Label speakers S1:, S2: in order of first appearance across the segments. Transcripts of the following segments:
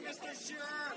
S1: Mr. Sure.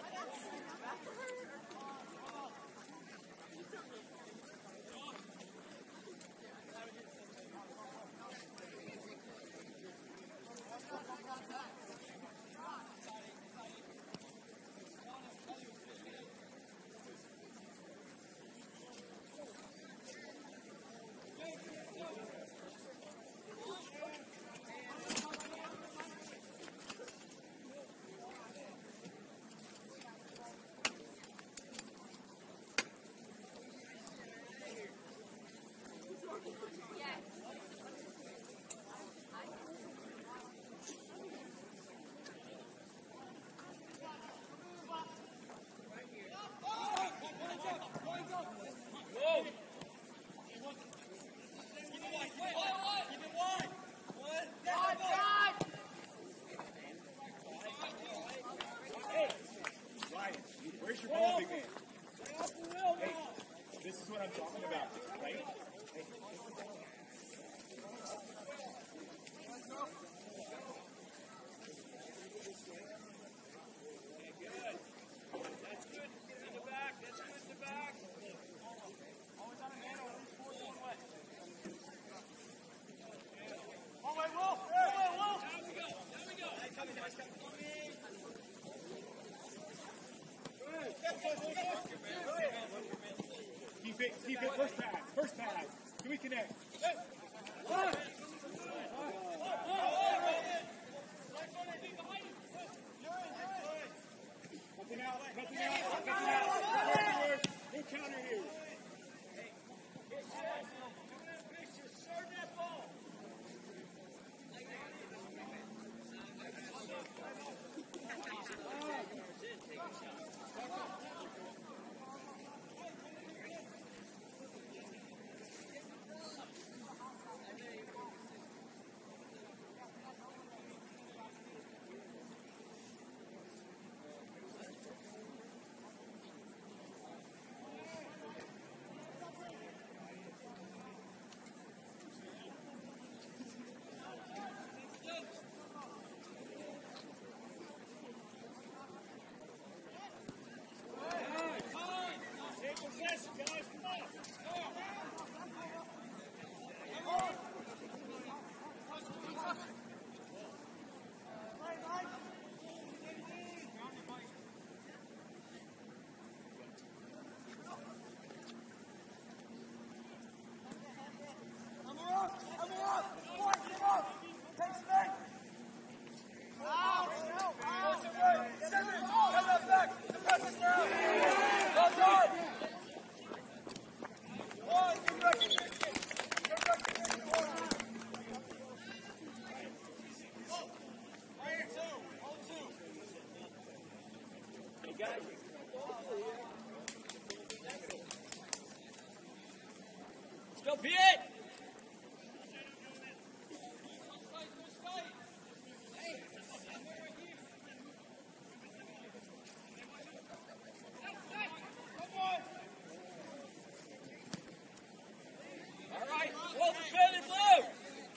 S2: Where's your ball, big man? Hey, this is what I'm talking about, right? Hey.
S1: Good. That's good. In the back. That's good in the back. Always on a man or at least 4 one way. One way, Wolf. Wolf. Down we go. Nice coming.
S2: Keep it. First pass. Can we connect? Nothing out. No counter here.
S1: Serve that ball. Let's go, Piet! All right, hold the feather blue!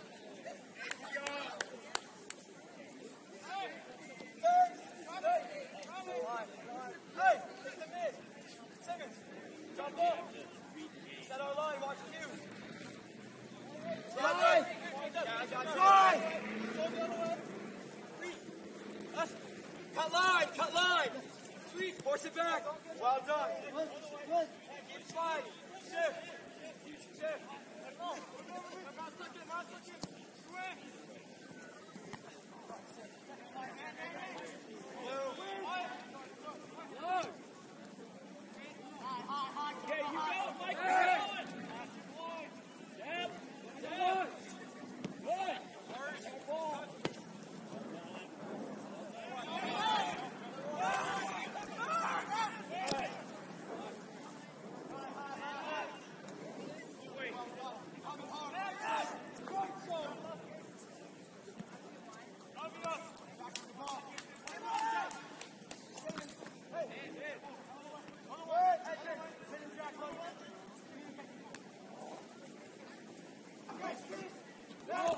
S1: Hey, take the mid. Simmons, jump up. Set our line, watch you. Right. Cut line. Sweet, force it back. Well done. Keep sliding. Shift. Okay, you go, Mike. Yep.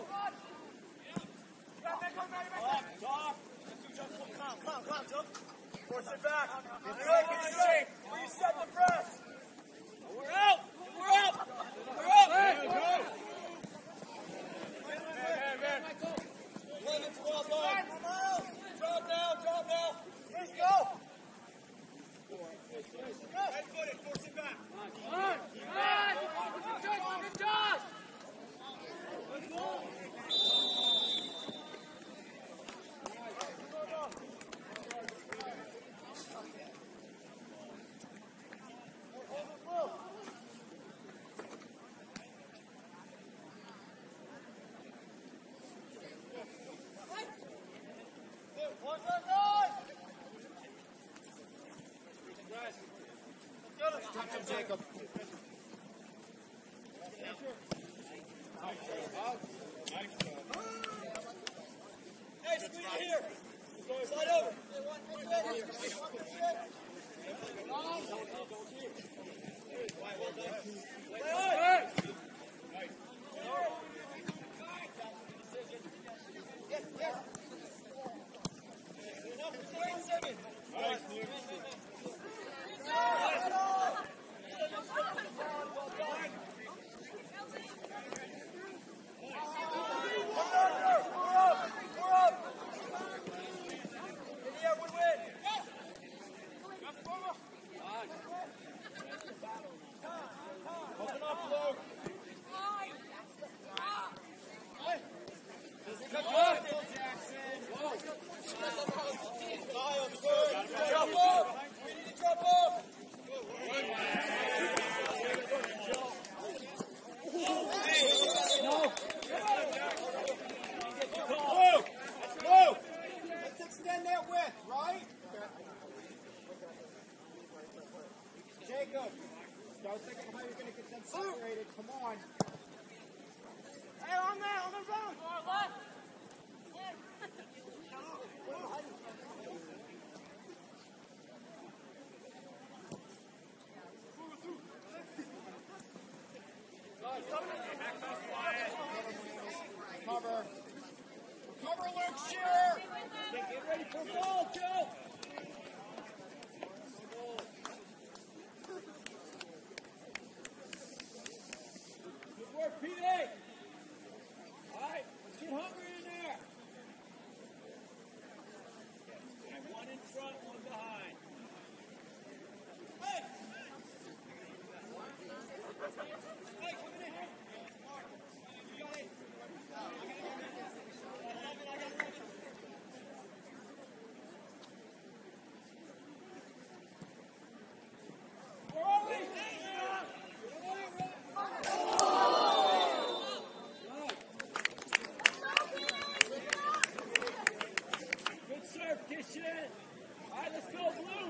S1: Come on, jump. Force it back. Get straight. Reset the press. We're out. We're out. We're out.
S2: Hey, go.
S1: 11, 12, line. Drop now. Drop now. Let's go. Right footed. Force it back. Good job. Let's go.
S2: Jacob.
S1: Hey, squeeze it here. Slide over.
S2: Jacob, don't think of how you're going to get them separated. Come on.
S1: Hey, on there, on the road. Left.
S2: Cover. Cover, Luke, Shearer.
S1: Get ready for ball, Joe. Good work, P.D. All right, let's get hungry in there. And one in front, one behind. Hey! Hey, coming in. You got it. Good serve, Kishin. All right, let's go, Blue.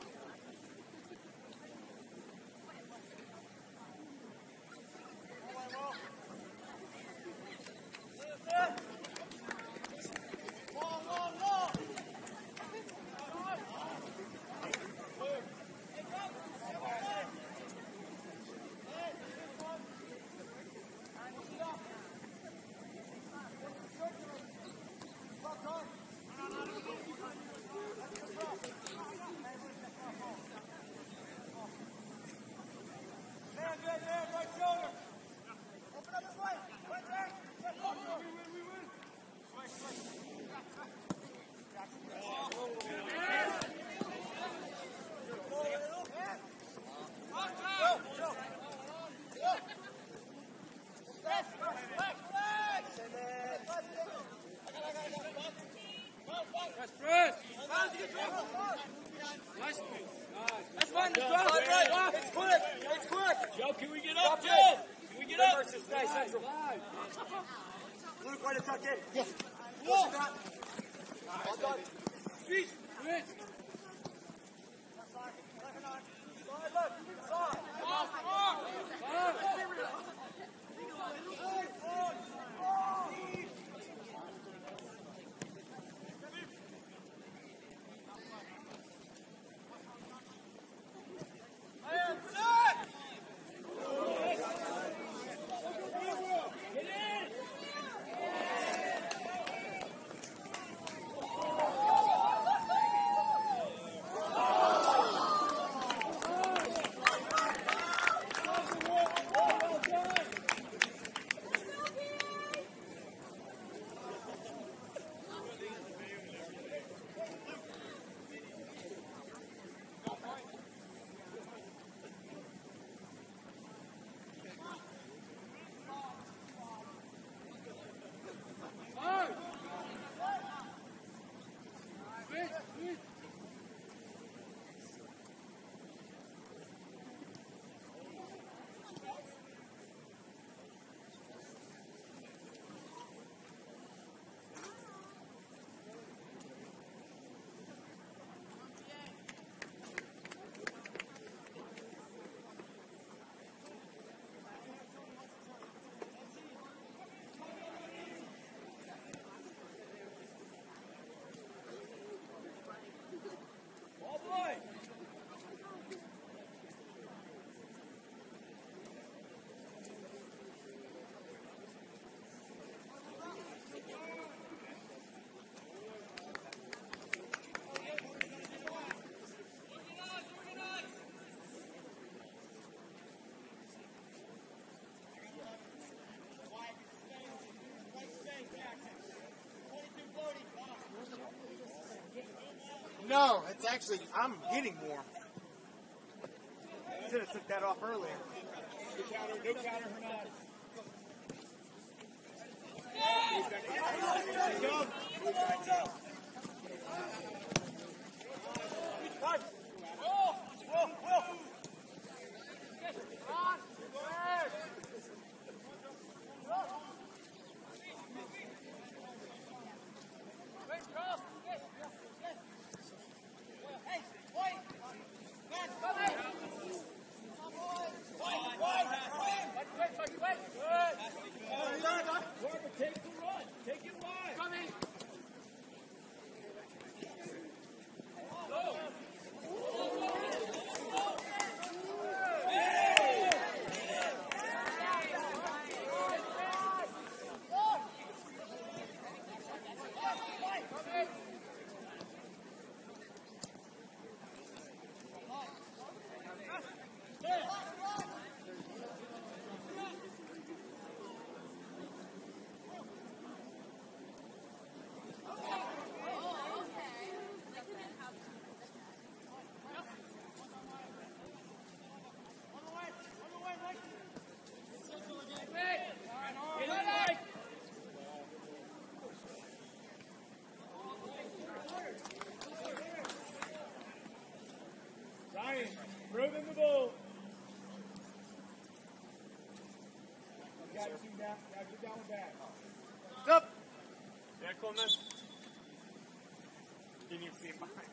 S1: That's fine. It's quick. It's quick. Joe, can we get up, Joe? Can we get up? Nice, central. Luke, way to tuck in. Yes. Push it back. Well done. Feet. Good. Slide left. Side.
S3: No, it's actually, I'm getting warm. Should have took that off earlier.
S2: No counter, Hernandez. Take the run. Take it wide. Coming. Ryan, throw them the ball. Got you down with that.
S3: Up.
S2: Yeah, Coleman. Didn't even see him behind.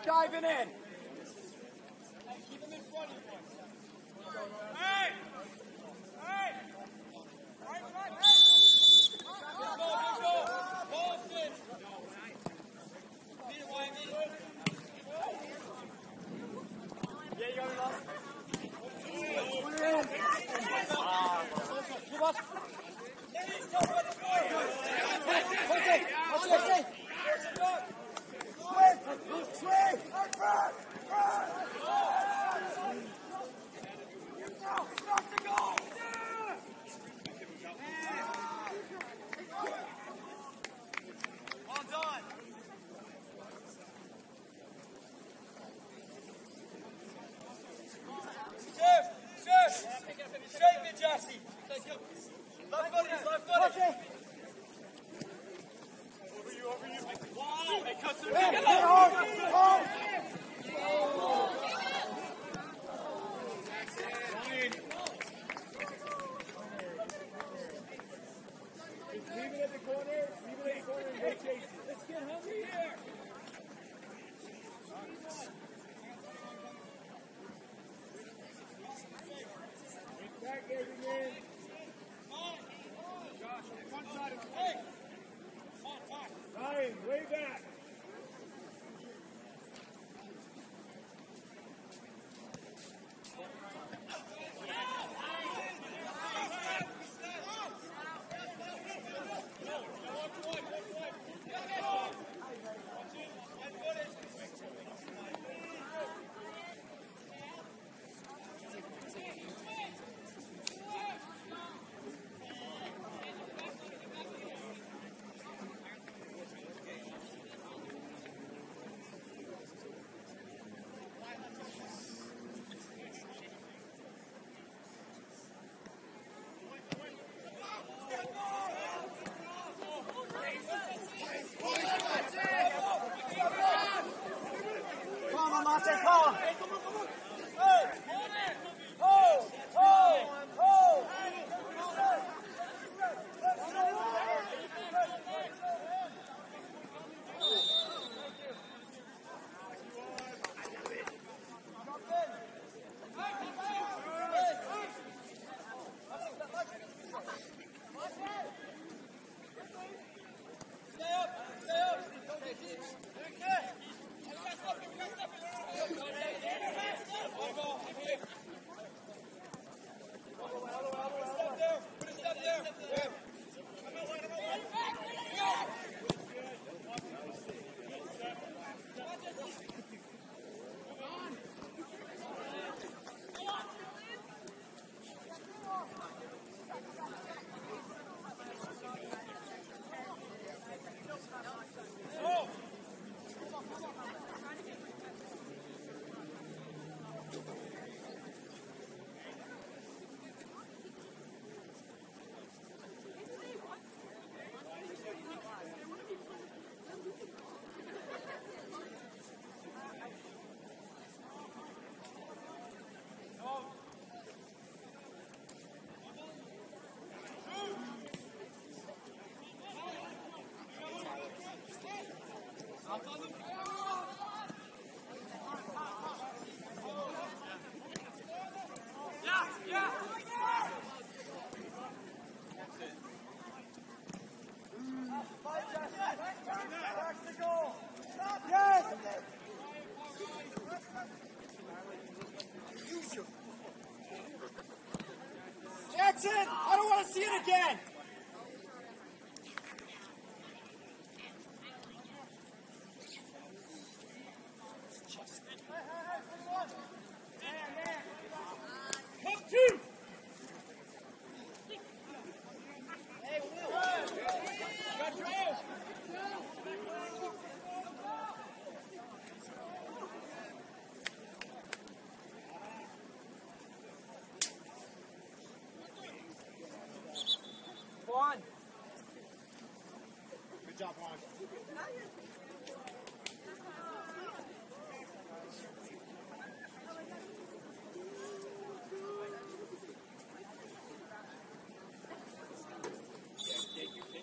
S1: diving in.
S2: Ryan, way back.
S1: Come on, Monte, come. Jackson, I don't want to see it again.
S2: Come two.
S1: Juan.
S3: Good job, Juan.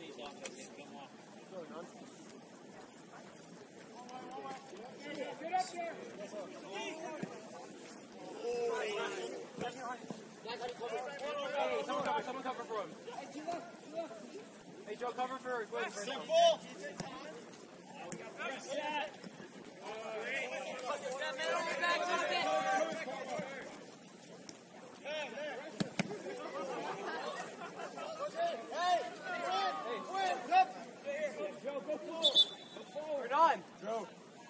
S2: Get up
S3: Hey, Joe, cover for Glenn.
S1: Simple.
S3: We're done.
S2: Joe.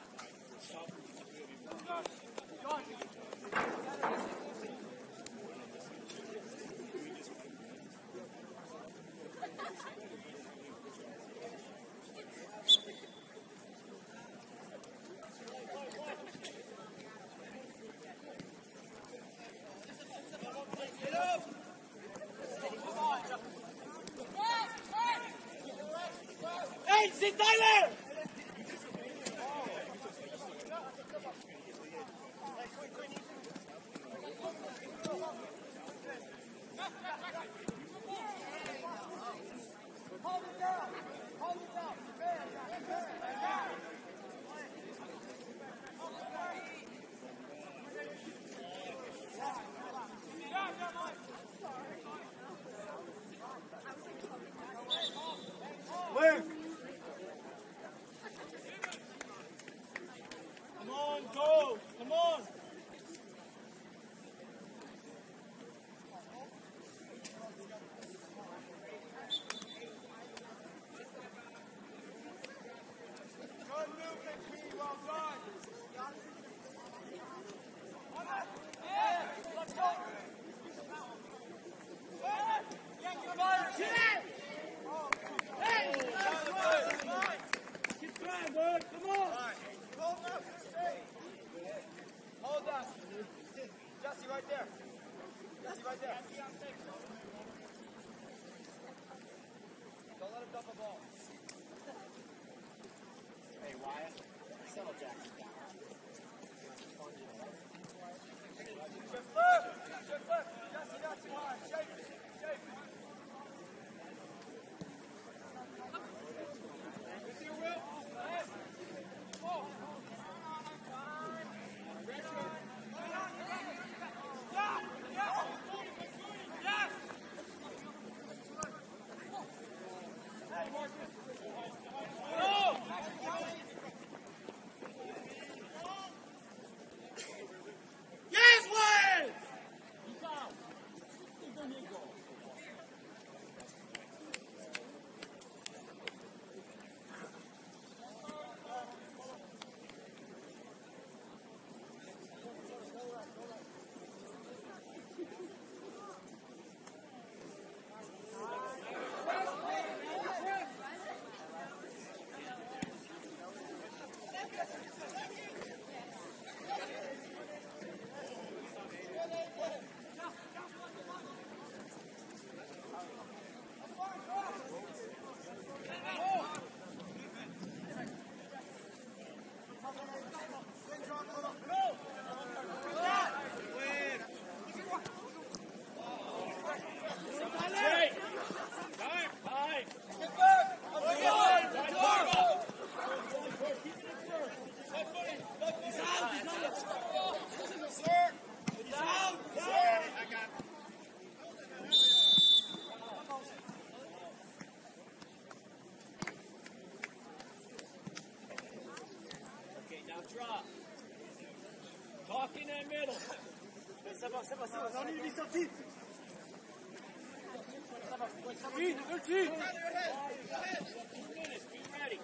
S1: Hey, sit Tyler!
S3: Luke.
S1: Come on, go! Come on! Good movement, P. Well done. Let's go! Keep trying, bud. Come on. Hold up. Jesse, right there. Jesse, right there. Don't let him dump the ball.
S3: Hey, Wyatt. Settle Jackson down.
S1: Shift left. Shift left. Jesse, not too high. Shake it. Shake it. With you, Will. Yes, Wayne! Okay, now drop. Talk in that middle.
S3: Ça va, on est des sorties. Ça va, ça va.
S1: 2 minutes, be ready.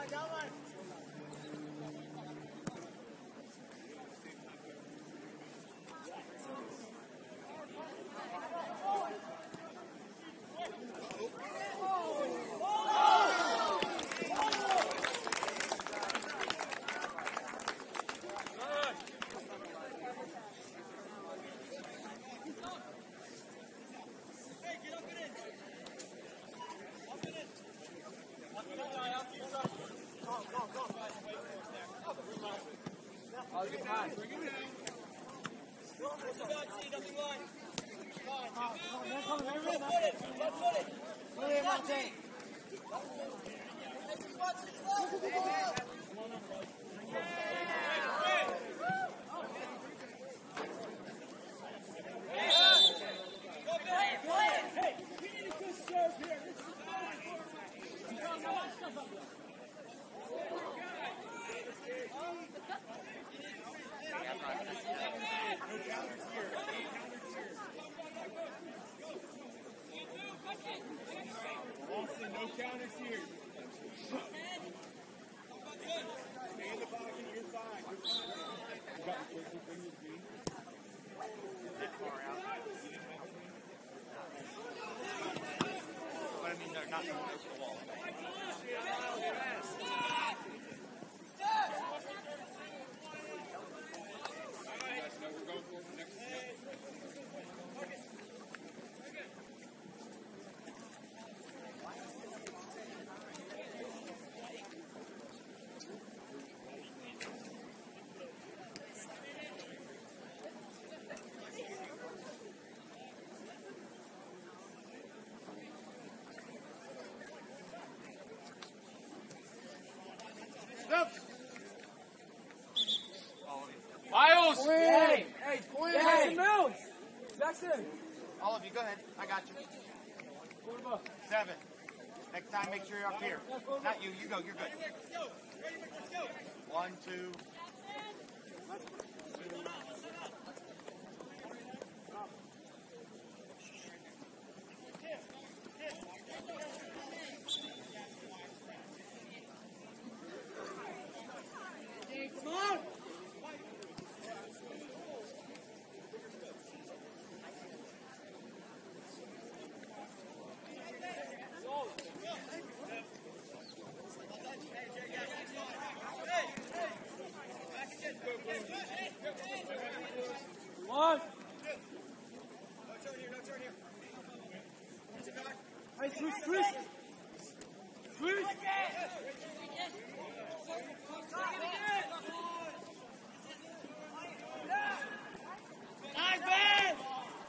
S2: Austin, no counters here. Stay in the pocket, you're fine. You got the quick bring your green.
S4: That far out. But I mean, they're not going to the wall.
S2: Miles!
S3: Hey, Jackson Mills. Jackson.
S4: All of you, go ahead. I got you. 7. Next time, make sure you're up here. Not you. You go. You're good. 1, 2.
S3: Come on. One.
S1: No turn here.
S3: Hey, switch. Nice, man.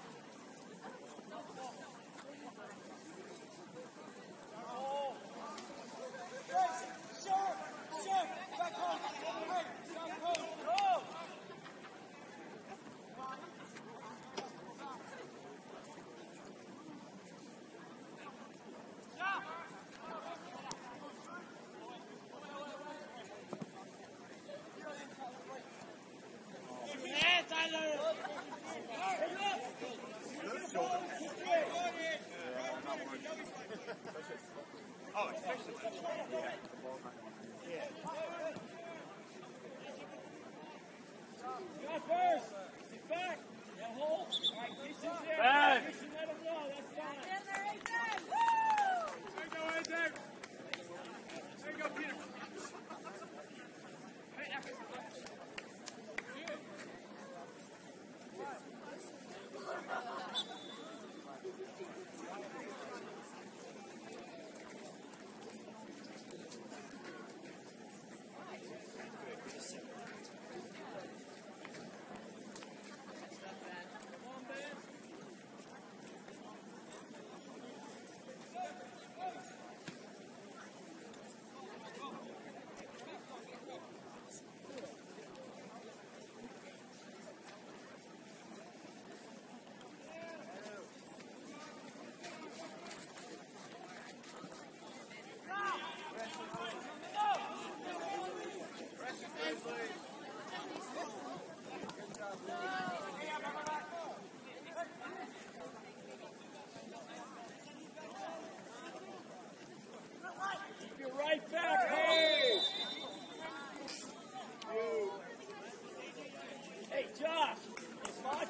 S4: Oh, especially when it's
S3: Got first. Get back. That hole. All right, get you there.
S2: Back.
S3: You should let him know. That's fine.
S2: There you go, Isaac. There you go, Peter.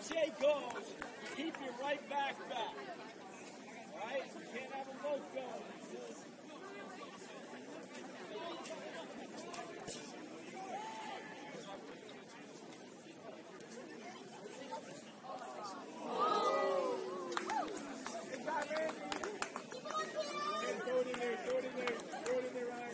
S3: ricochet goes, keep your right back back. All right? You can't have them both going.
S2: Throw it in there, throw it in there, throw it in there, Ryan.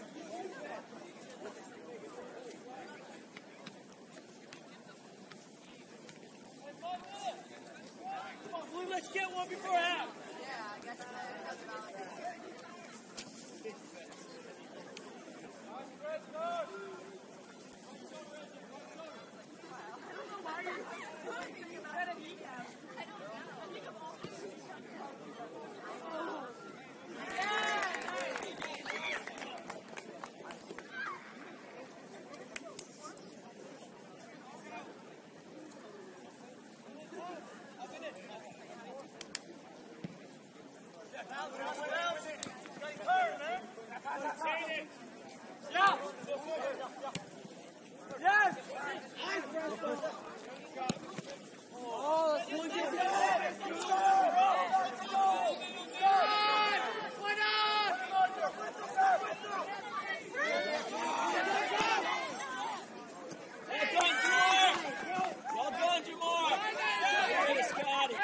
S3: Come on, Blue, let's get one before half. Well done, Jamar. Hey, Scotty.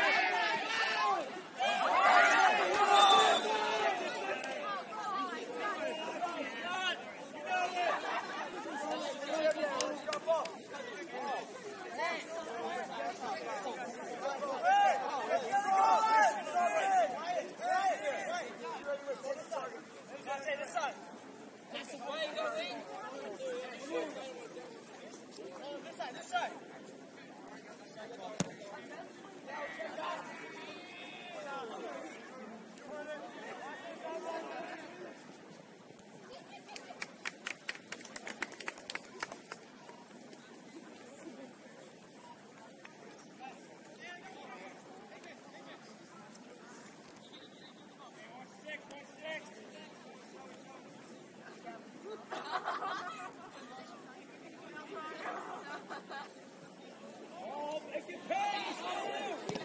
S3: Oh, make it pay!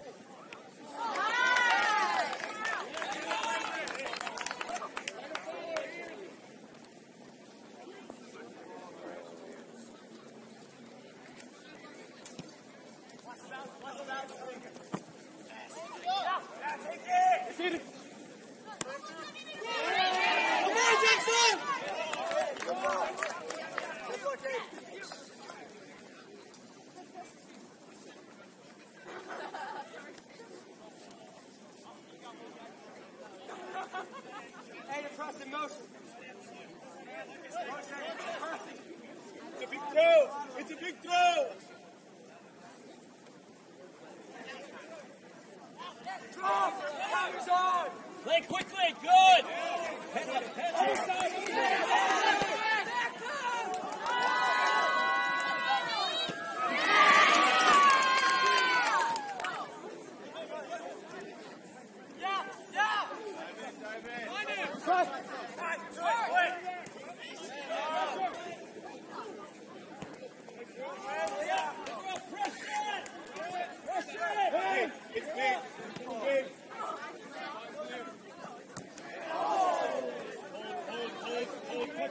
S1: Hey, trust in motion.
S2: It's a big throw. It's a big throw.
S3: Play quickly, good! Penalty, penalty.
S2: Hey, it's big. It's big. Hold, touch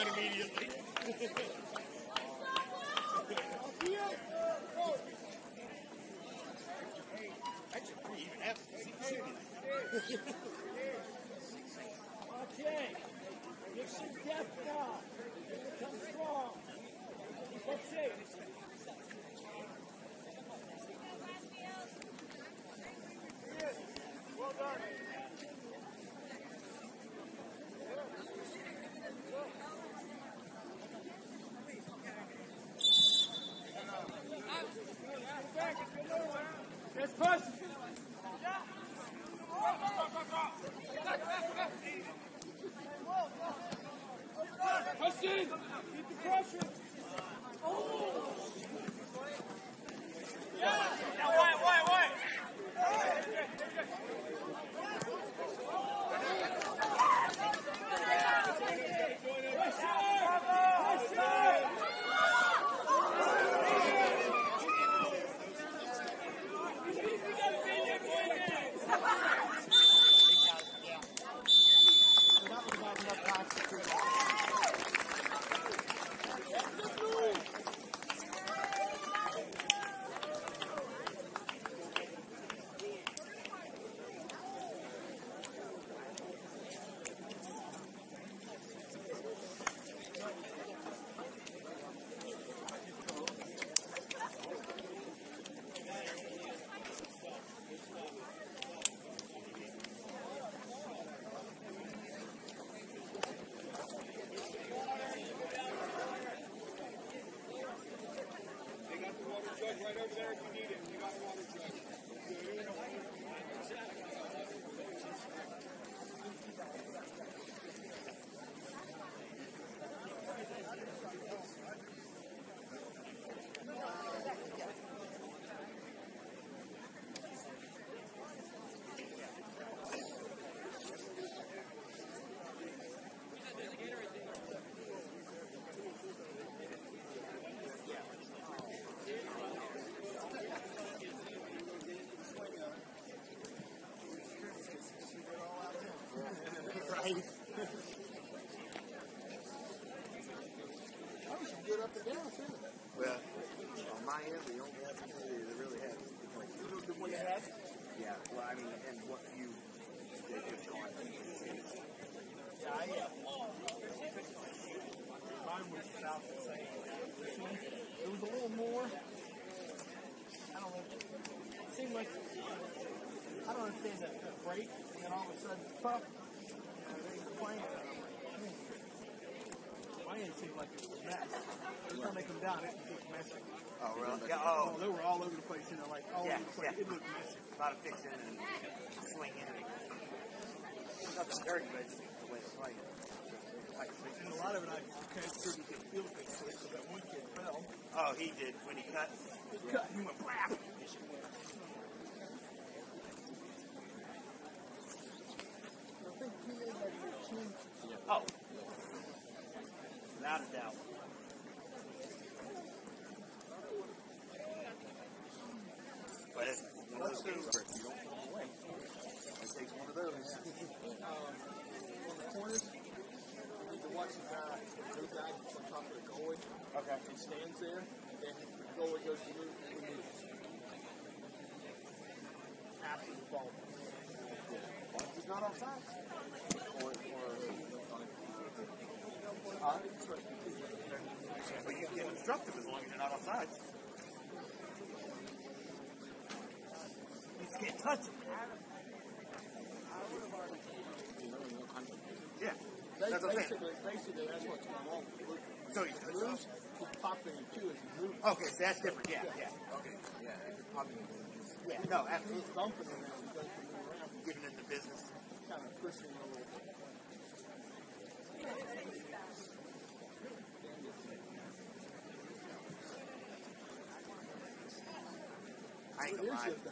S2: immediately. Actually, pretty even.
S3: Okay. Give some depth now. Come strong. Keep up shape.
S1: Well done.
S3: Let's push. Push in. Keep the pressure.
S1: Right. Good up and down too. Well, on my end, the only opportunity they really had was the point. What you had? Yeah. Well, I mean, and what you did just on. Yeah. Mine was about the same. It was a little more. I don't know. It seemed like I don't understand that break, and then all of a sudden, puff. Playing. My end seemed like it was a mess. Every time they come down, it was messy. Oh, really? Yeah, oh. They were all over the place, you know, like all over the place. Yeah. It looked messy. A lot of fixing and swinging. Nothing dirty, but it's the way it's playing. And a lot of it, I can't sure you can feel it, so that one kid fell. Oh, he did when he cut? He cut, he went BLAP! Oh, without a doubt. But it's one of those things where if you don't fall away, it takes one of those. On the corners, you need to watch the guy that's on top of the goalie. Okay. He stands there, and then the goalie goes to move, and he moves. After the ball. He's not offside. But you can instruct him as long as you're not offside. You just can't touch him. Yeah. That's what I'm saying. Basically, that's what's going on. So he moves, he's popping in two as he moves. Okay, so that's different. Yeah. Okay. Yeah, popping in. Yeah, no, absolutely. He's bumping him now. He doesn't move around. Giving him the business. Kind of pushing him a little bit. I ain't gonna lie. What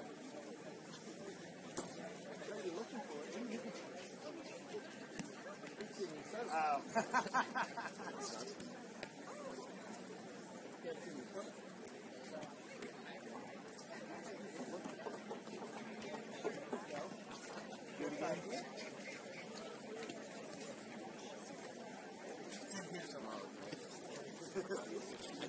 S1: are you looking for? Oh. Do it again. Here's some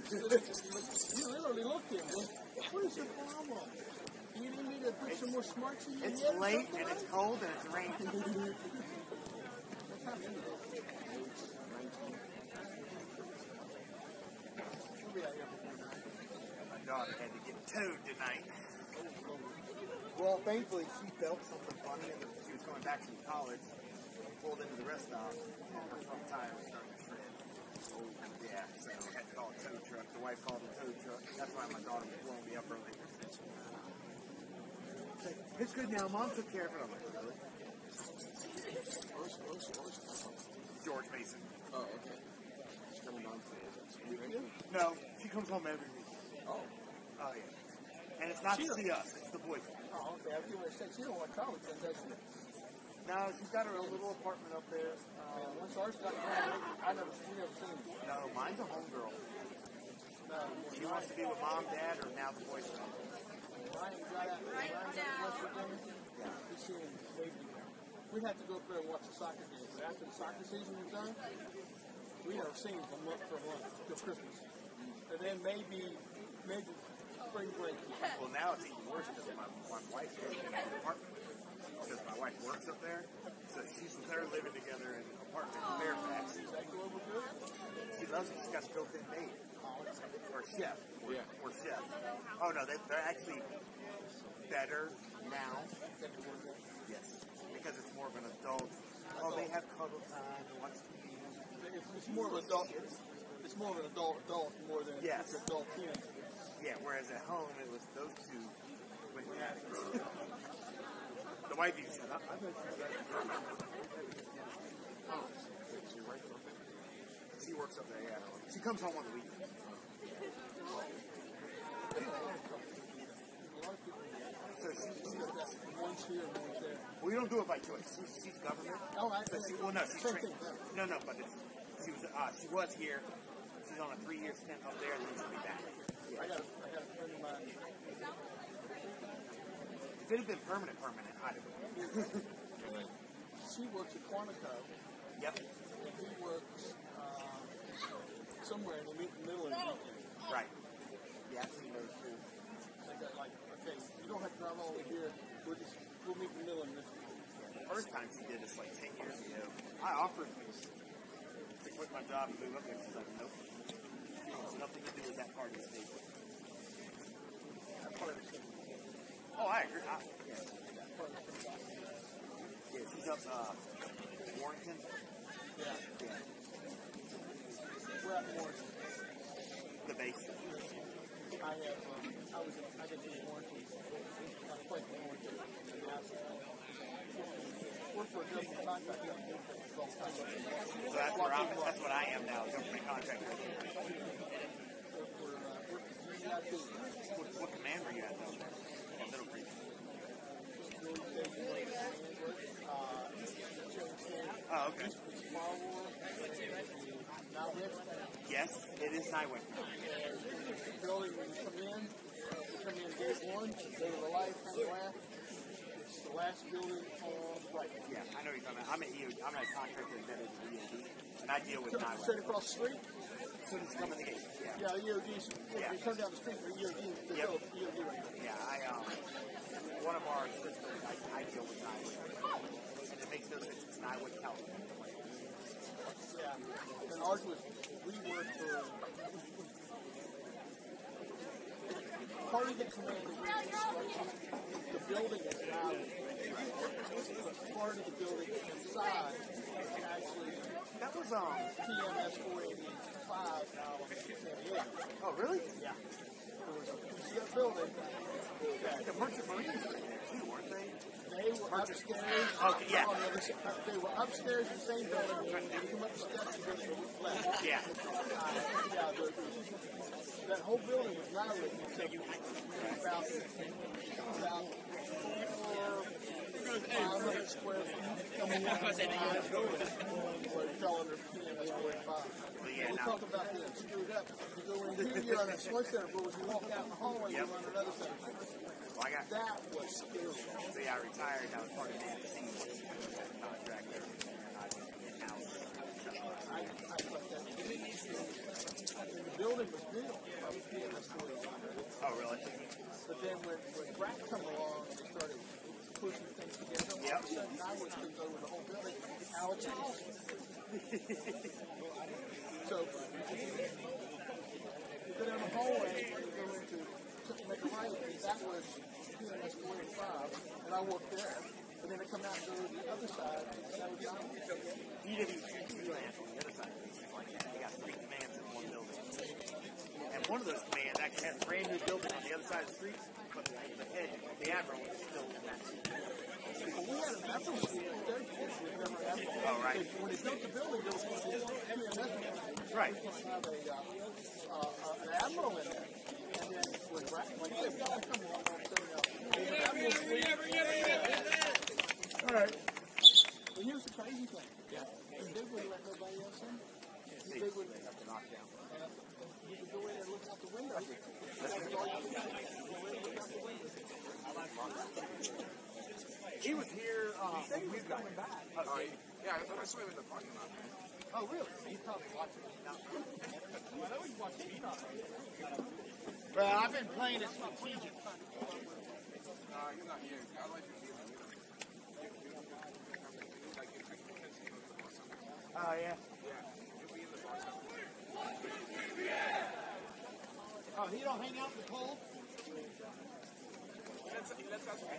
S5: You literally looked at him. What is your problem? You didn't need to put some more smarts in your
S4: It's
S5: head or
S4: late
S5: something,
S4: and it's
S5: man?
S4: cold and it's raining.
S5: What happened? We'll be out here before night.
S4: My daughter had to get towed tonight.
S6: Well, thankfully she felt something funny and she was going back from college. Pulled into the rest stop and her front tire was starting to shred. Oh, yeah, so I had to call a tow truck. The wife called the tow truck. That's why my daughter was blowing me up earlier. It's good now. Mom took care of it. I'm like, really? George Mason.
S5: Oh, okay. She's coming on today.
S6: No, she comes home every week.
S5: Oh.
S6: Oh, yeah. And it's not to see us. It's the boyfriend.
S5: Oh, okay. I was going to say, she don't like college then, does she?
S6: No, she's got her own little apartment up there.
S5: Once ours got going, we never seen it.
S6: No, mine's a homegirl.
S5: No,
S6: She wants to be with mom, dad, or now the boyfriend.
S5: Ryan got out West Virginia. Yeah. He's seeing baby. We'd have to go up there and watch the soccer game. But after the soccer season was done, we never seen him for a month till Christmas. And then maybe spring break.
S6: Well, now it's even worse because my wife goes in an apartment because my wife works up there. So she's with her living together in an apartment in Fairfax.
S5: Is that go over good?
S6: She loves it. She's got a built-in maid. Or chef.
S5: Yeah.
S6: Or chef. Oh, no, they're actually better now. Yes. Because it's more of an adult. Oh, they have cuddle time and watch TV.
S5: It's more of an adult. It's more of an adult more than
S6: Yes.
S5: an adult teenager.
S6: Yeah, whereas at home it was those two with the wife even said, I bet she works up there, yeah. She comes home on the weekend. So
S5: One's here and one's there.
S6: we don't do it by choice. She's government.
S5: Oh, I
S6: So she's
S5: same
S6: trained.
S5: thing.
S6: No, but she was here. She's on a 3-year stint up there, and then she'll be back.
S5: I got a friend of mine.
S6: If it had been permanent, I'd have been.
S5: She works at Quantico,
S6: Yep.
S5: and he works somewhere in the middle of the weekend.
S6: Right. Yeah, I've seen those too.
S5: They got like, okay, you don't have to drive all the way here. We'll meet in the middle of this weekend.
S6: The first time she did this like 10 years ago, I offered to quit my job and move up there. She's like, nope. It has nothing to do with that part of the state.
S5: That part of the city.
S6: Oh, I agree. Yeah,
S5: That part of the city.
S6: she's up Warrington.
S5: Yeah.
S6: Yeah.
S5: We're at Warrington.
S6: The base.
S5: I did the Warrington. I played for Warrington. Worked for a government contractor.
S6: So that's what I am now, government contractor. What command were you at though? Middle Creek. Oh, okay. Yes, it is Nywick.
S5: The building when you come in gate 1, go to the light on the left. It's the last building on the right.
S6: Yeah, I know what you're talking about. I'm a contractor embedded in EOD, and I deal with Nywick.
S5: Straight across the street?
S6: As soon as you come in the gate. Yeah.
S5: Yeah, EOD.
S6: Yeah.
S5: You come down the street for EOD.
S6: Yep.
S5: EOD right there.
S6: Yeah, one of our systems, I deal with Nywick. And it makes no sense. It's Nywick, California.
S5: Yeah. And ours was, we worked for part of the command that we constructed. The building is now part of the building inside is actually
S6: That was,
S5: TMS 485 now in San Diego.
S6: oh, really?
S5: Yeah. There was a piece of that building that
S6: The Merchant Marines were in there too, weren't they?
S5: they were upstairs.
S6: Okay, yeah.
S5: On the other side. They were upstairs in the same building. When you come up the steps, you go to the left.
S6: Yeah.
S5: Yeah, that whole building was not written until about 500 square feet. Coming out of the building where it fell under TMS 485.
S6: Well, yeah,
S5: We
S6: now,
S5: talked about being screwed up. You go in here, you're on a one center floor. As you walk out in the hallway, you're on another center floor.
S6: well, I got,
S5: That was scary.
S6: so yeah, I retired. I was part of NC contractor, and I was in-house.
S5: I thought that. And the building was Bill. I was PMS 45.
S6: Oh, really?
S5: But then when Brack come along and they started pushing things together, all of a sudden I was things over the whole building. Alex is awesome. So, you go down the hallway and you go into make a right, and that was PMS 45, and I worked there. And then I come out and go to the other side, and that was John.
S6: DWCQ land on the other side. They got 3 commands in one building. And one of those commands actually has a brand new building on the other side of the street, but the head, the admiral, is still in that seat.
S5: Well, we had an admiral suite in there.
S6: Oh, right.
S5: When they built the building, there was
S6: Right.
S5: have an admiral in there. And then when Brack, like, hey, we gotta come along, all right. But here's the crazy thing. Yeah. And they wouldn't let nobody else in. They wouldn't have to knock down. You could go in and look out the window. That's all you could do.
S6: He was here when you got back.
S7: Yeah, I saw him in the parking lot.
S5: Oh, really? He's probably watching it now. I know he's watching it now.
S4: Well, I've been playing it strategic.
S7: He's not here. I like him here.
S6: Oh, yeah.
S7: He'll be in the box.
S4: Oh, he don't hang out in the cold?
S7: He lets us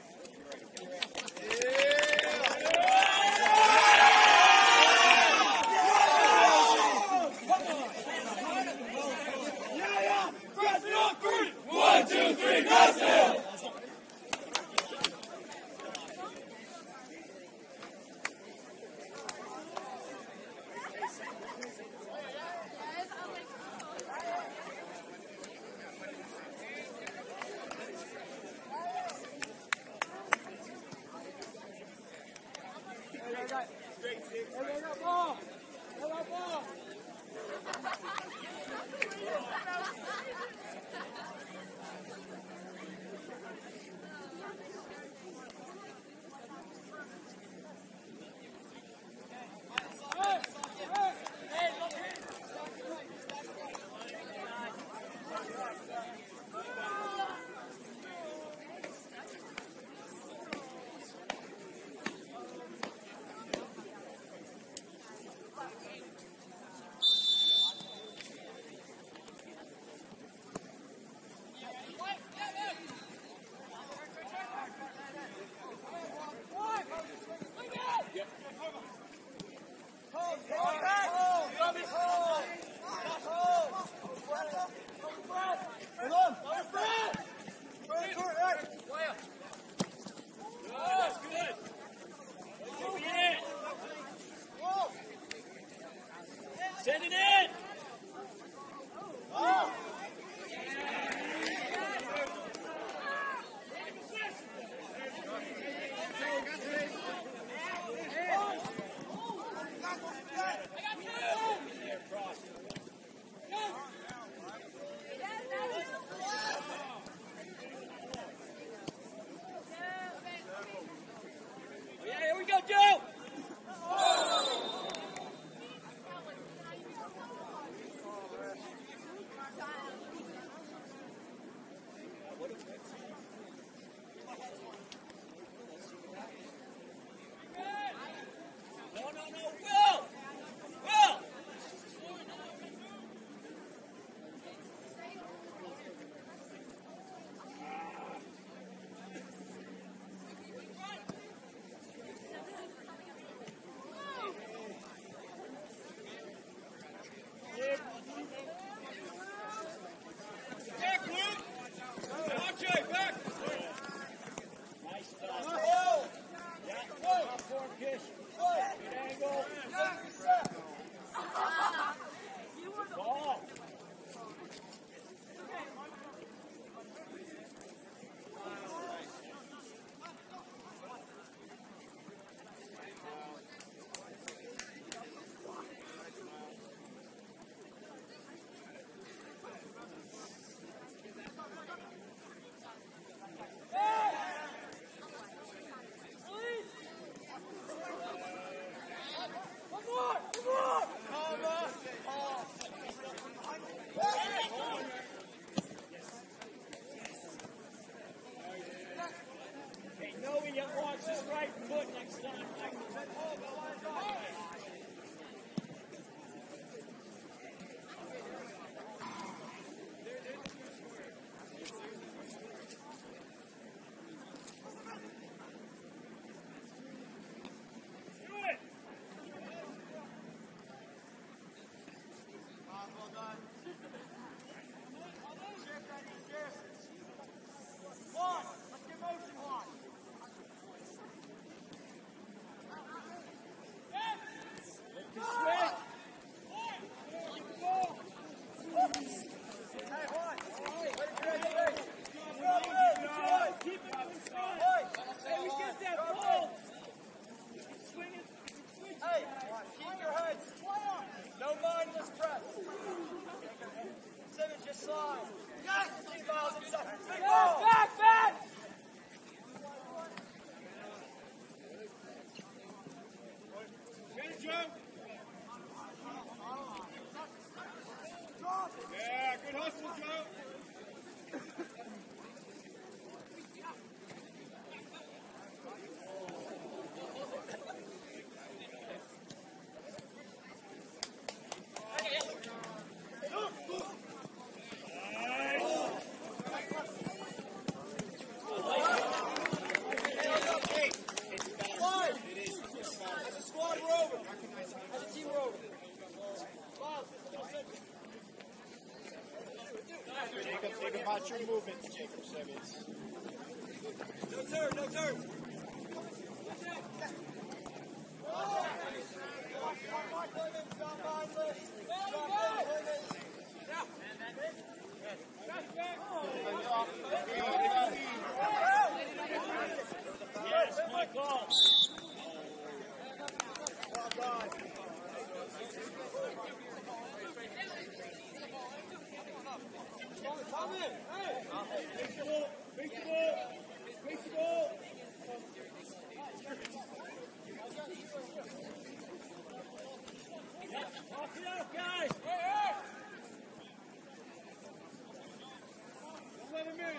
S4: Jacob, watch your movements, Jacob Simmons.
S1: No turn, no turn.
S3: Yes, good call.
S1: Well done. Come in. Hey.
S3: Face the ball. Face the ball. Face the ball. Walk it out, guys. Hey, hey. Don't let him in.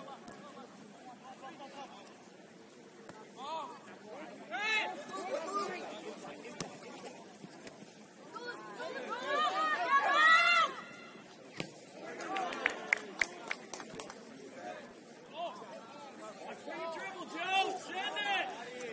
S3: Dribble, Joe. Send it.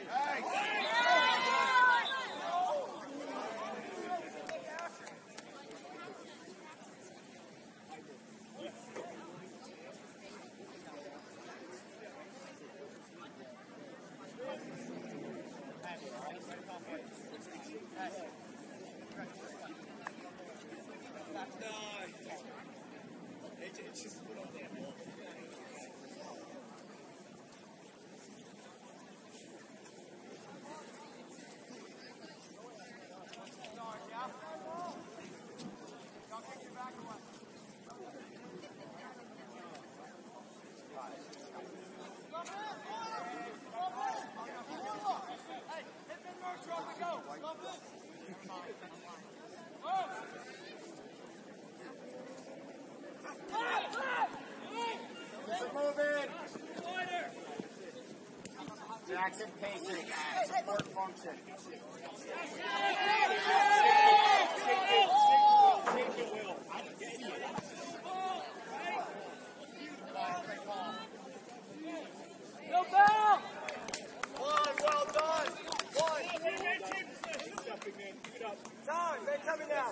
S4: Jackson pacing, support function.
S1: No foul. One, well done. One. Time, they're coming out.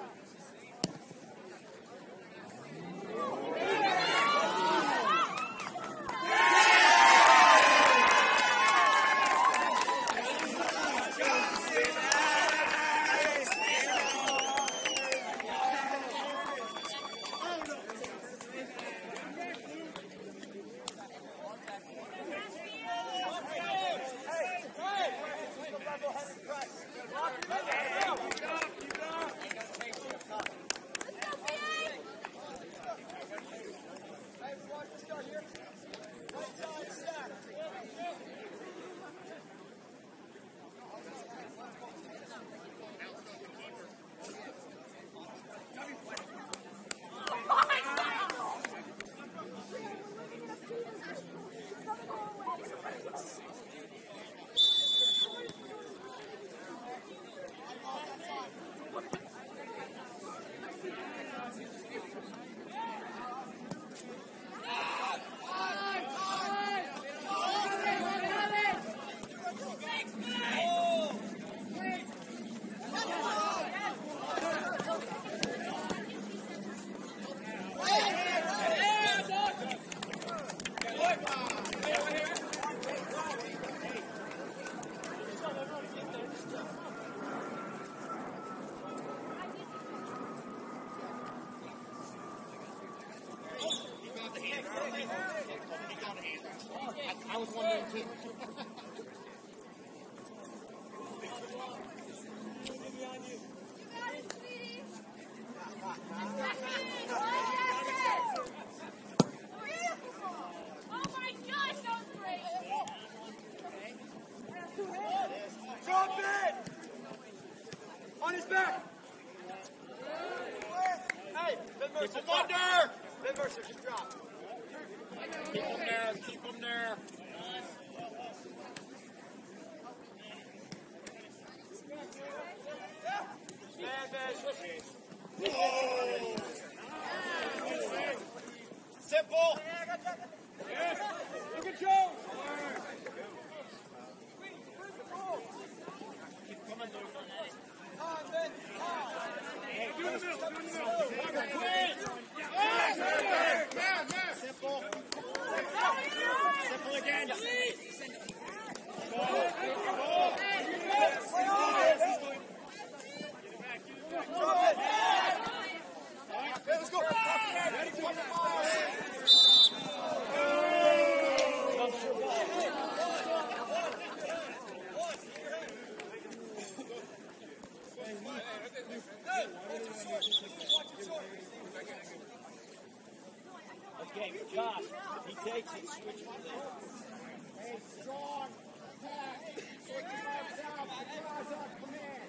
S4: I was wondering too.
S1: Drop it! On his back! Hey, Ben Mercer,
S4: Under!
S1: Ben Mercer, just drop.
S3: Keep them there. Keep them there.
S1: Simple.
S3: Look at Joe.
S4: Simple. Simple again.
S1: Let's go.
S3: Okay, Josh, if he takes it, switch from there.
S4: Hey, strong. Pack. Take your marks out. Pass up. Command.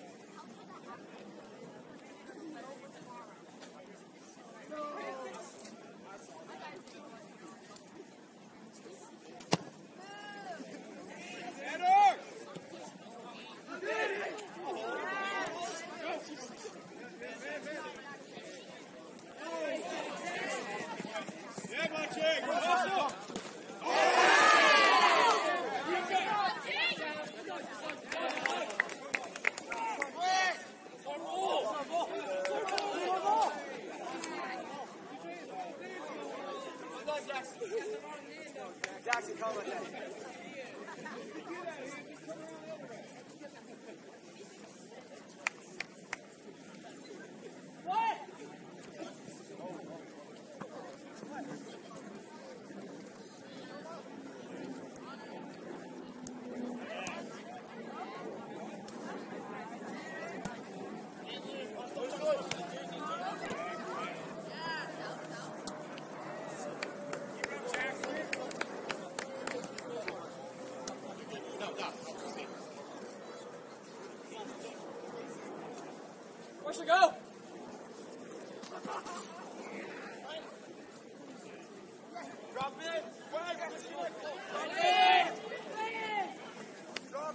S1: Jackson, call it that.
S3: Where's the go?
S1: Drop in. Drop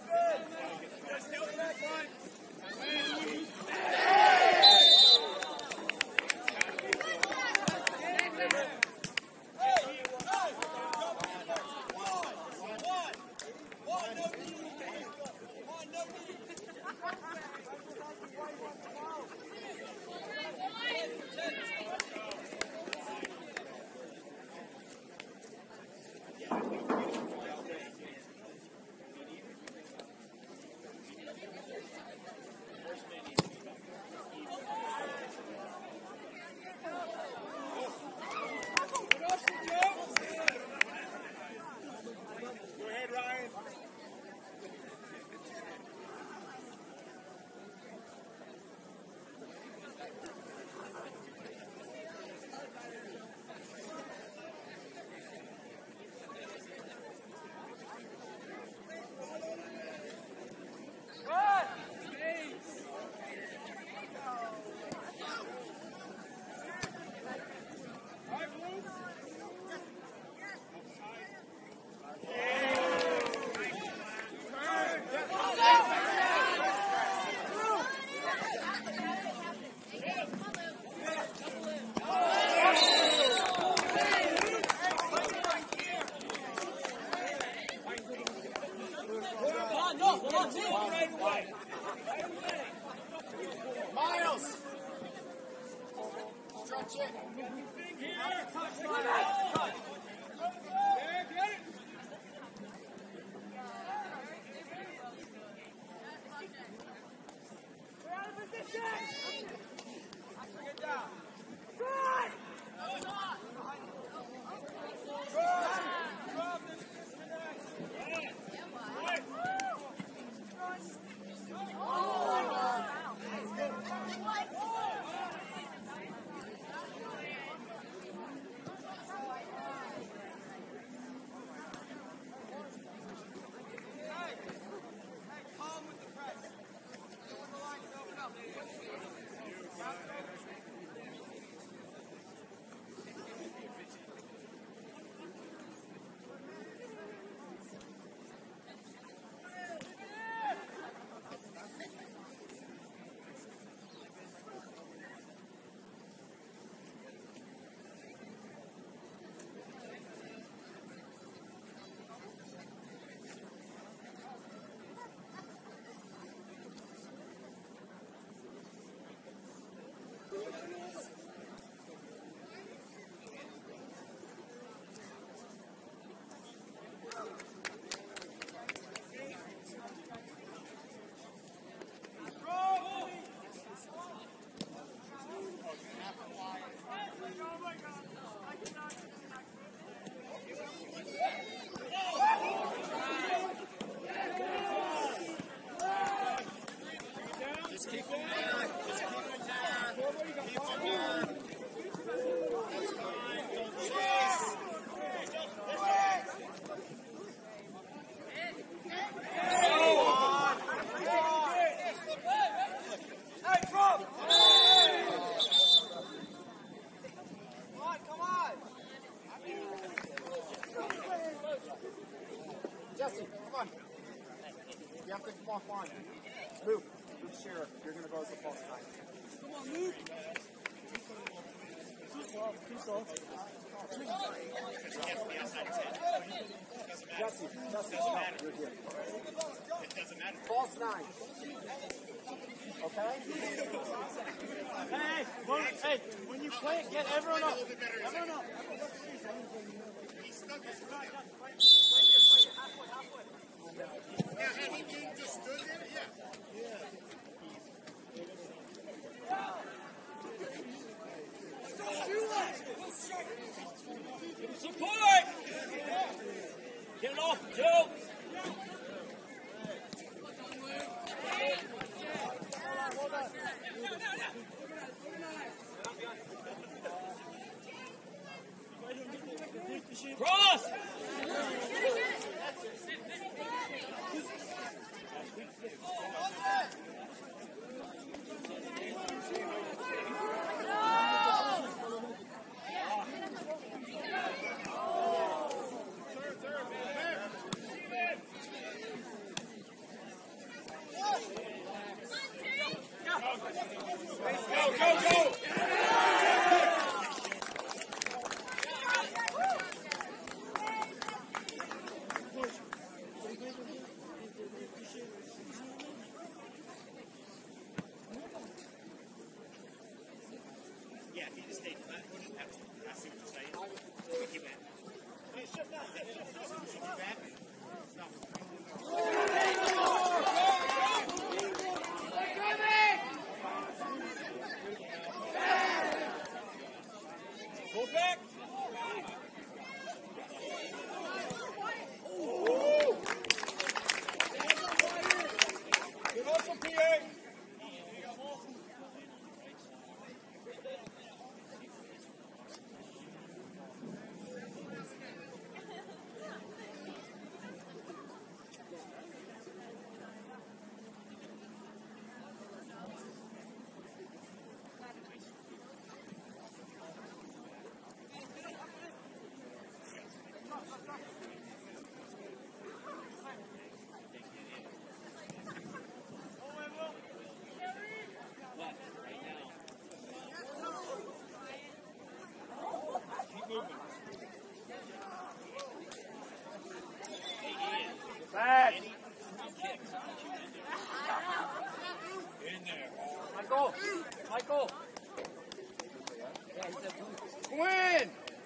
S6: on. You have to come off on. Luke, Sheriff, you're going to go as the false nine.
S3: Come on, Luke. Too slow.
S6: Jesse, you're here.
S2: It doesn't matter.
S6: False nine. Okay?
S1: Hey, when you play it, get everyone up. Everyone up.
S2: He stuck his foot. Yeah, had he just stood there, yeah.
S3: Support! Get it off, Joe! Cross!
S2: Yeah, if he just stayed flat, wouldn't have to. I see what you're saying. Quick, you back. You back? Stop.
S3: Go back! Good hustle, PA!
S1: Back.
S3: In there.
S1: Michael.
S6: Quinn!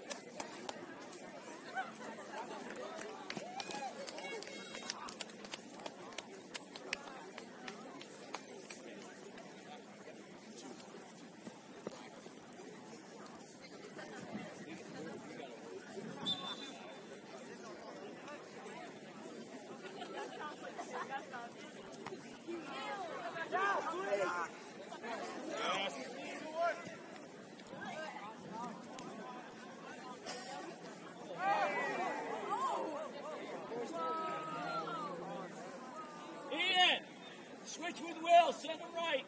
S3: Ian! Switch with Will, center right.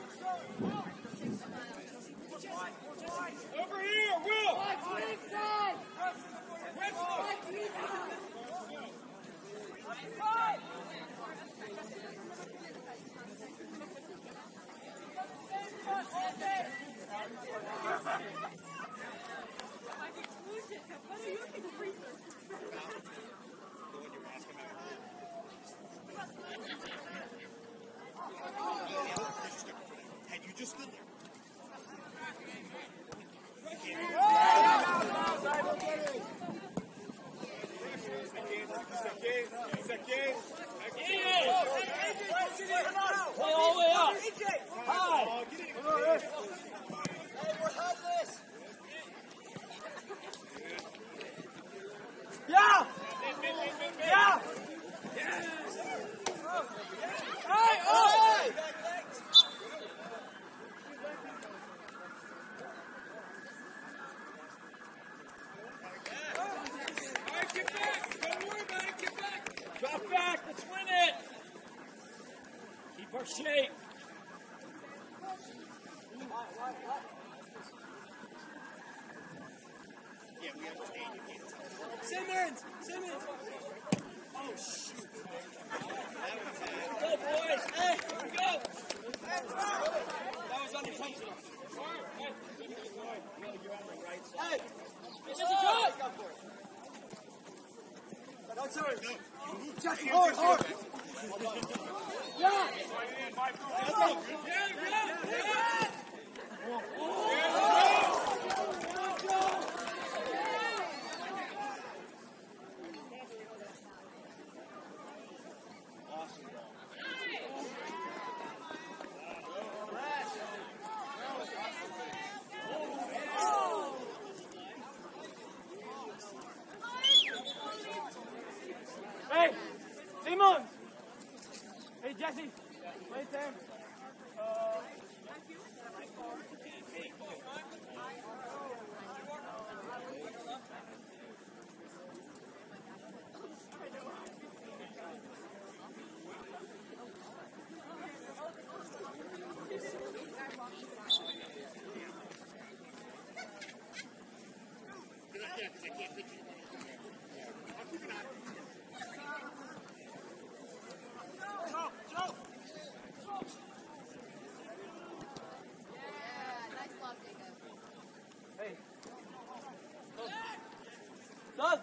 S3: Over here, Will! More shape.
S6: Yeah, we understand you can't tell.
S1: Simmons! Simmons! Oh, shoot.
S3: Go, boys.
S1: Hey!
S3: Go.
S1: That was unintentional.
S3: Hey.
S1: Hey!
S3: This is a shot.
S1: No turn. Jesse, hard, hard. Yeah!
S3: Hey, Simon. Hey, Jesse. Right there. Doug.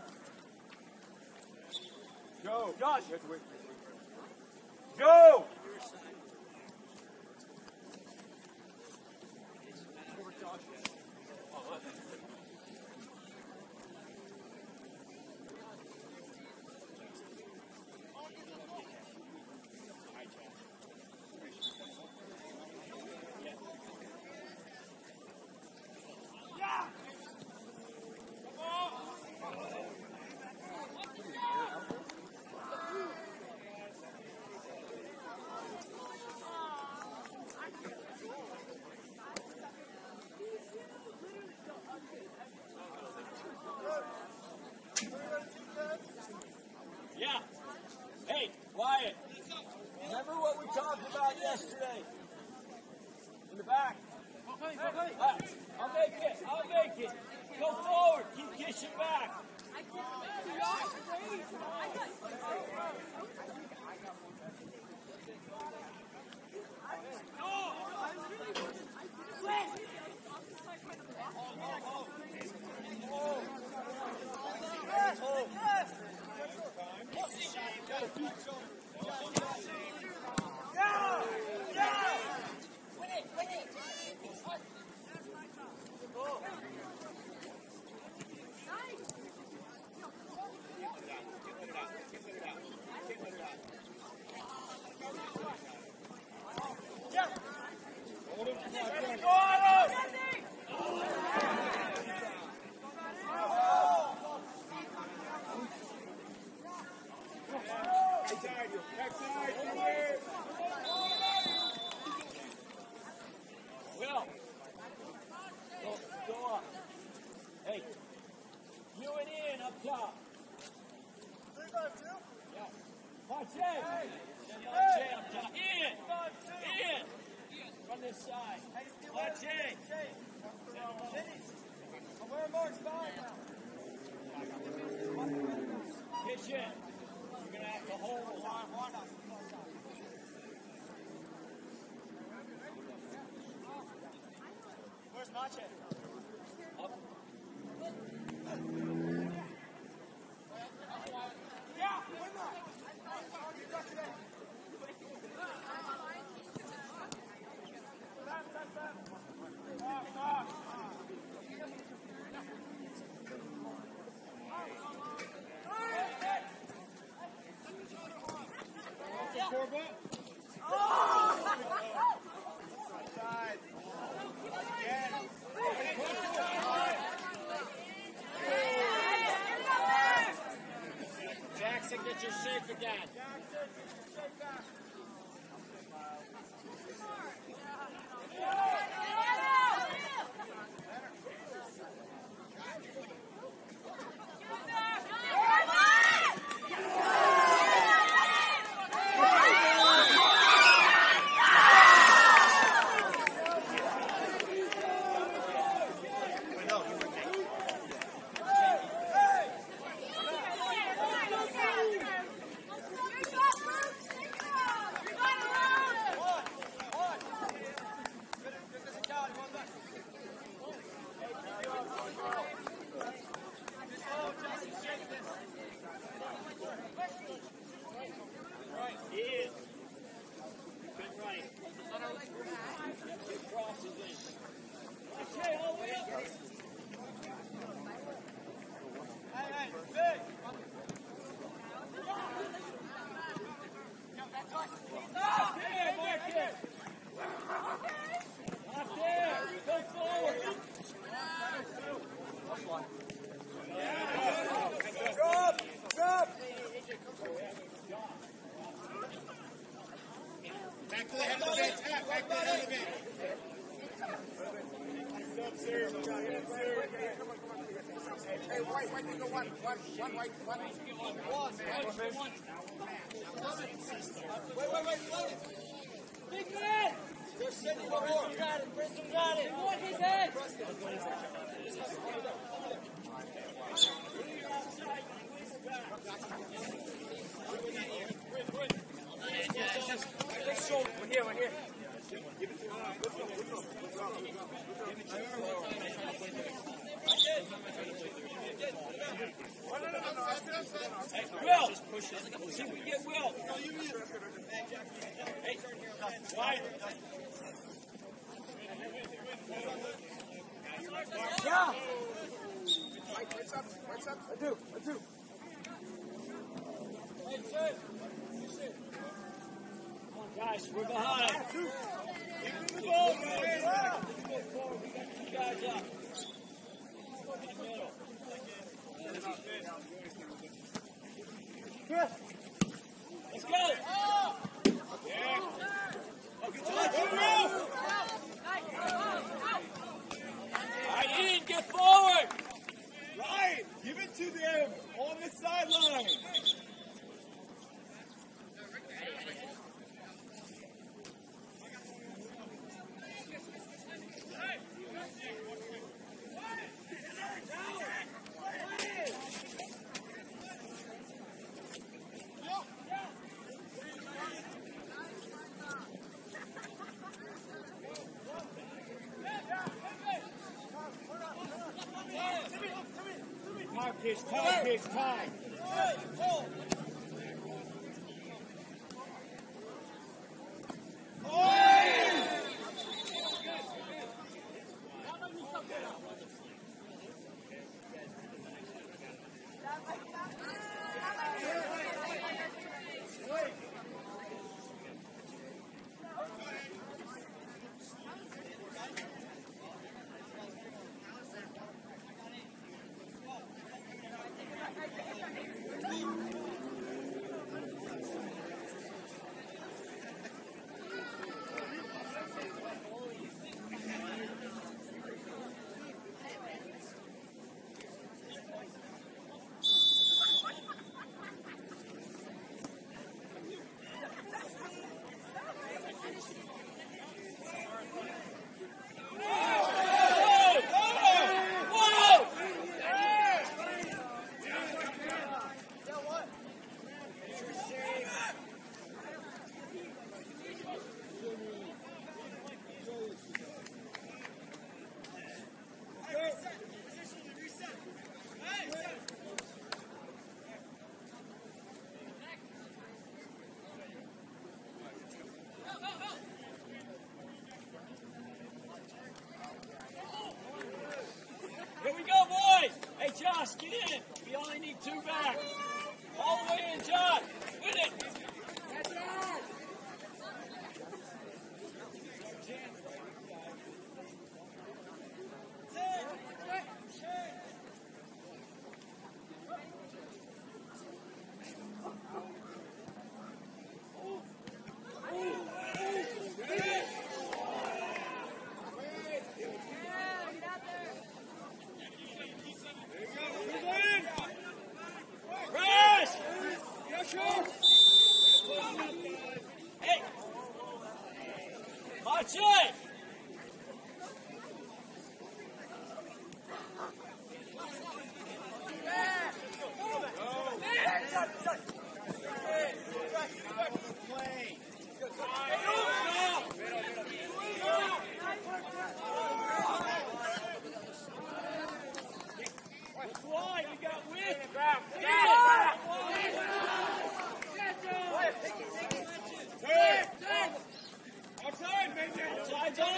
S2: Go.
S3: Josh.
S2: You have to wait. Go!
S3: Yeah. Hey, Wyatt. Remember what we talked about yesterday? In the back. I'll make it. I'll make it. Go forward. Keep kissing back. Will. Go up. Hey. You and Ian up top. Yeah. Watch it. Watch it up top. Ian. Ian. From this side. Watch it.
S1: I'm wearing Mark's 5 now.
S3: Pitch in. You're going to have to hold a lot.
S1: Where's Mache?
S3: Up. Jackson, get your shape again.
S4: Back to the head of the bench. Back to the head of the bench. Hey, white, nigga, one, white, one.
S1: Wait, float it. Big man! They're sending the ball. Got it, Bristol got it. What his head? We're here. Will! See if we get Will. Hey, wide. Yeah.
S7: What's up?
S1: I do.
S3: Guys, we're behind. Give him the ball, guys. Go forward. We got two guys up. In the middle. Let's go. Yeah. All right, Ian, get forward.
S2: Ryan, give it to them on the sideline. Time.
S3: Here we go, boys. Hey, Josh, get in. We only need two back. All the way in, Josh. Win it. Hey! Watch it! Why? We got width. Outside, baby. Outside,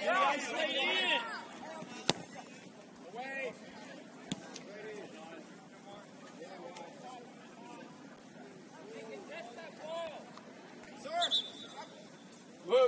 S3: Isolate in.
S2: Away.
S3: Luke.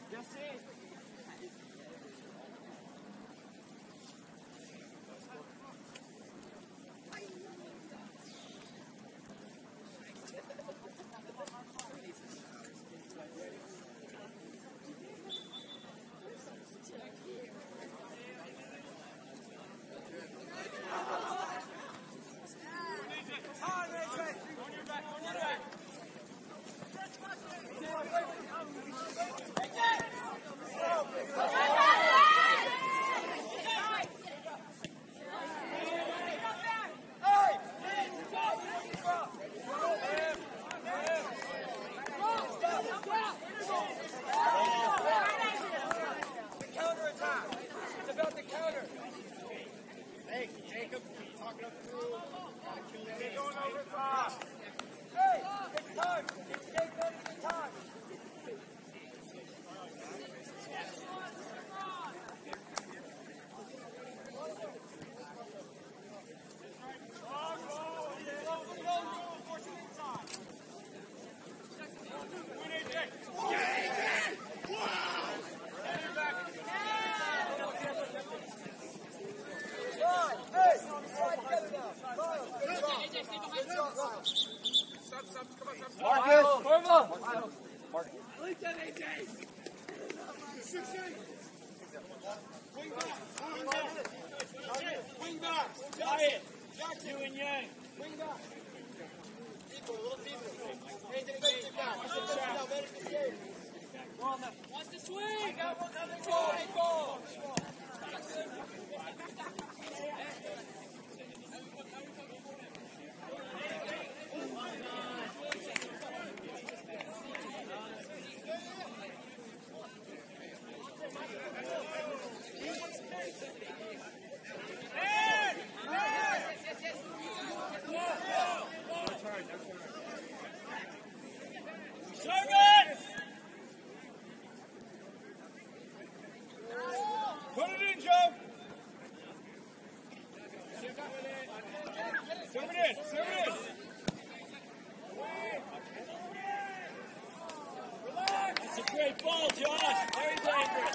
S3: Great ball, Josh. Very dangerous.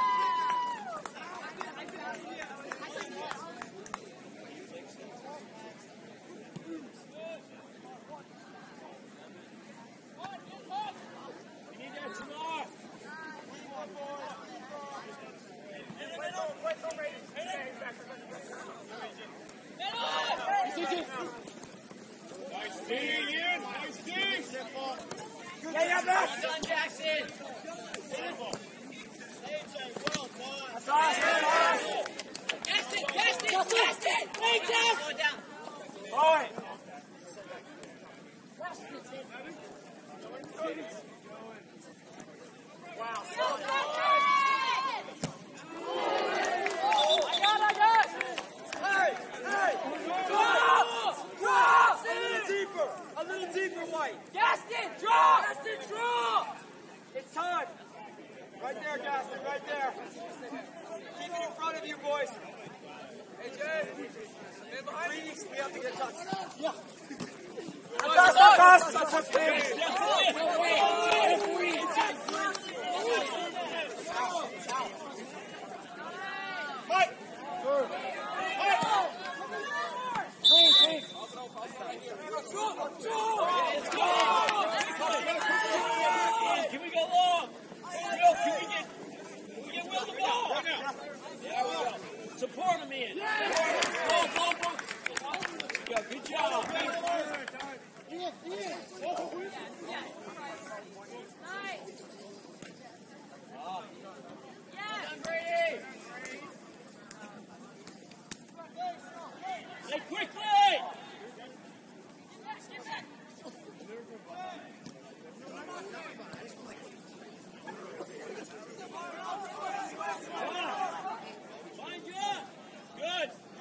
S3: We need that tomorrow. Nice D, Ian. Nice D.
S1: Yeah, back.
S3: Well done, Jackson.
S1: That's awesome.
S3: Test it. Wait down.
S1: All right. Wow. I got. Hey. Draw. A little deeper, White. Gaston, draw. It's time. Right there, Gaston, right there. Keep it in front of you, boys. Hey, Jay. We have to get a touch. Yeah. That's Mike.
S3: Can we go long? Will, can we get Will the ball? Right now. There we go. Support him in. Ball. Yeah, good job. Hey, quickly! Fine job. Good.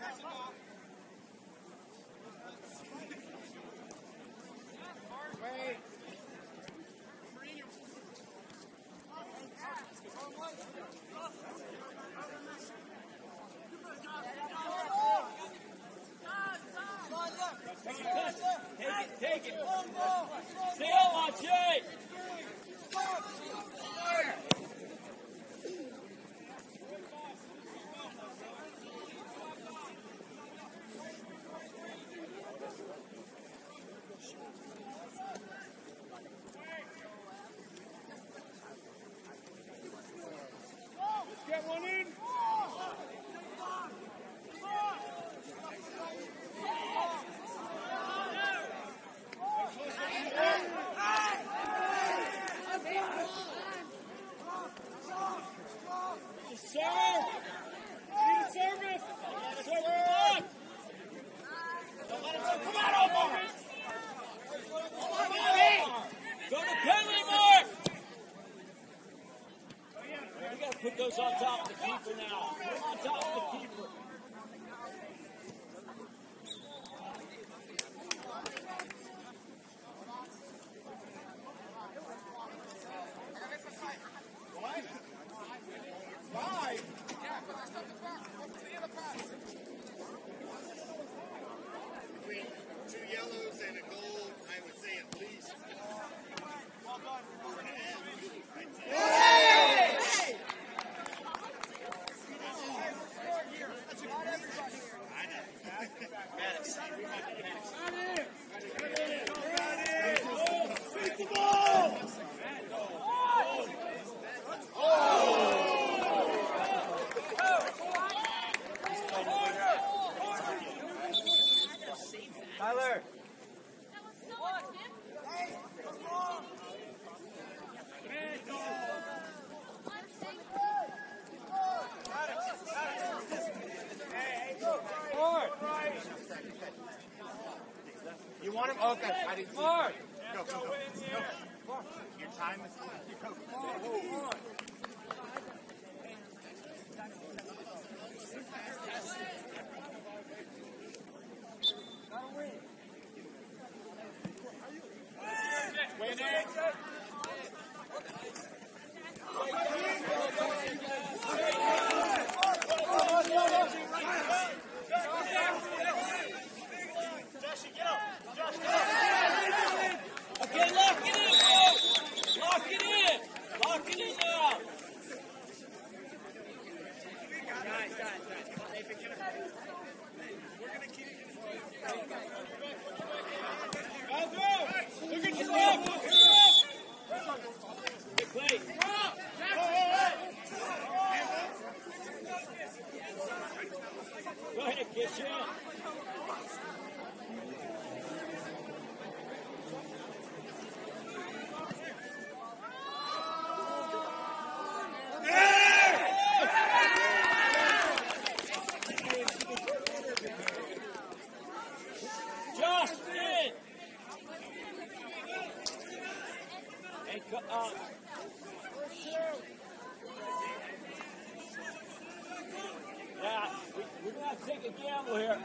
S3: Take it. Stay on, Jay.
S2: Get one in.
S3: Put those on top of the keeper now. Put them on top of the keeper.
S6: Between 2 yellows and a goal, I would say at least 4.5. Right there.
S1: Tyler.
S6: You want him? Okay. I didn't see
S3: Mark.
S6: Go. Your time is go.
S2: Win it.
S3: Okay, lock it in, folks. Lock it in. Lock it in now.
S2: I'll go. Look at yourself.
S3: Good play. Go ahead, Kitchen. Justin! Hey, yeah, we're going to have to take a gamble here.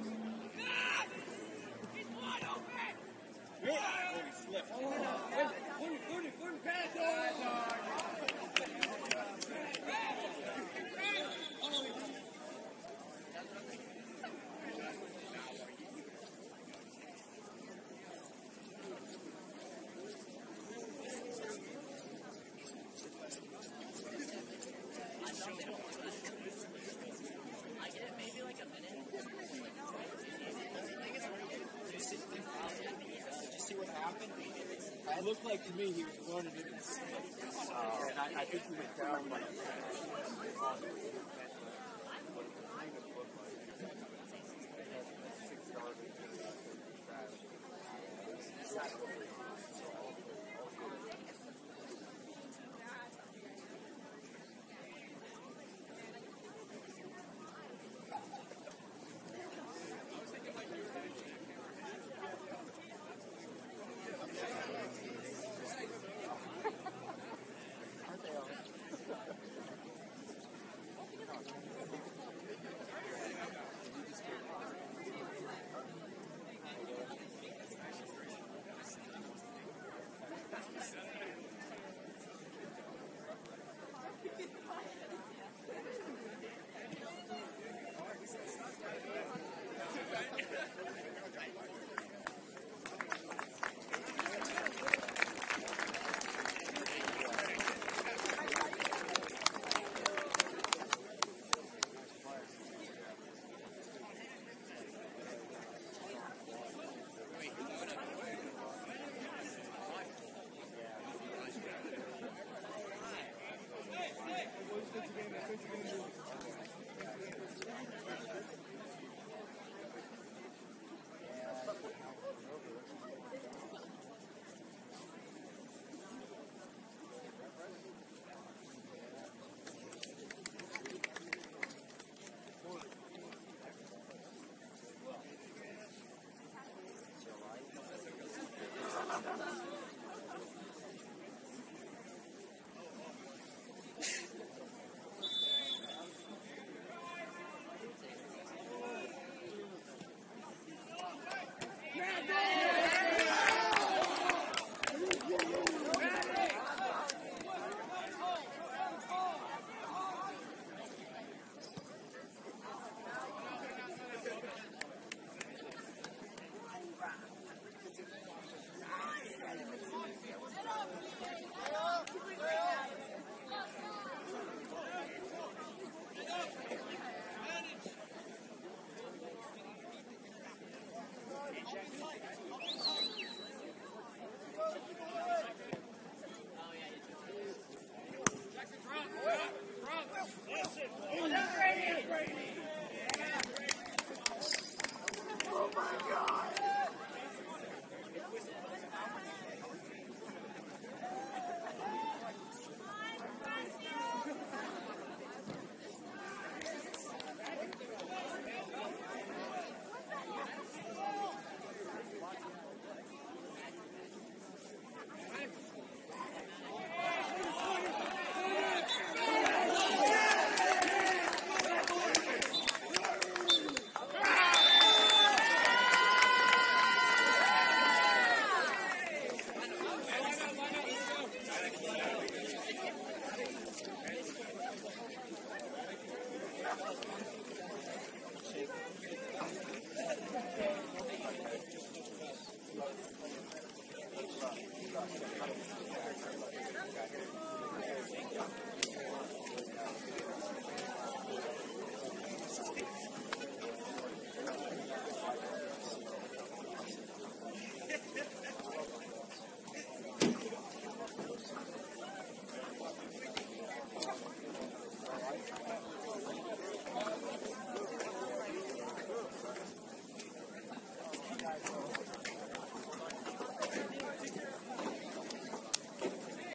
S3: It looked like to me he was running into the sand. And I think he was down like